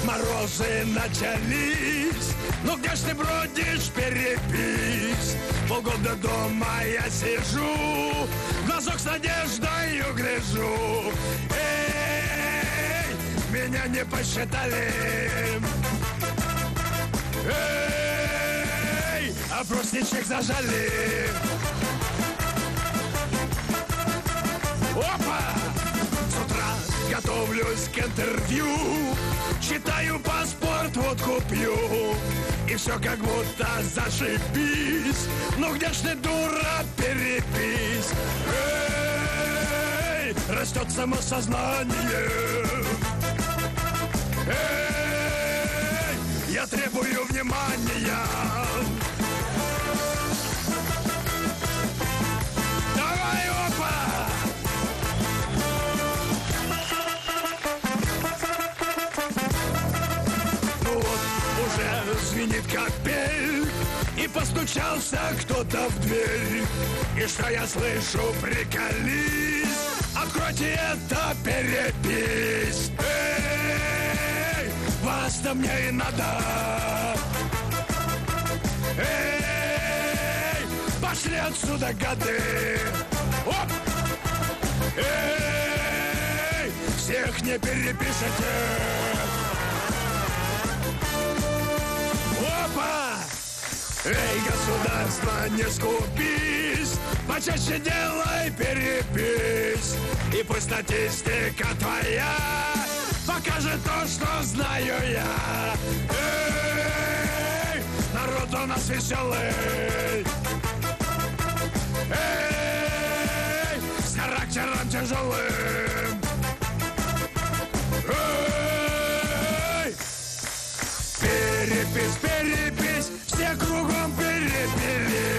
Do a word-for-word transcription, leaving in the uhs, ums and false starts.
Морозы начались, ну где ж ты бродишь, перепись? Полгода дома я сижу, в глазок с надеждой гляжу. Эй, меня не посчитали. Эй, опросничек зажали. Опа! С утра готовлюсь к интервью, читаю паспорт, водку пью, и все как будто зашибись. Ну где ж ты, дура, перепись? Эй, растет самосознание. Эй, я требую внимания. Давай, опа! Звенит капель, и постучался кто-то в дверь. И что я слышу, приколись, откройте, это перепись. Эй, вас-то мне и надо. Эй, пошли отсюда, гады. Оп! Эй, всех не перепишете. Опа! Эй, государство, не скупись, почаще делай перепись, и пусть статистика твоя покажет то, что знаю я. Эй, народ у нас веселый. Эй, с характером тяжелым. Эй, перепись, перепись, все кругом перепились.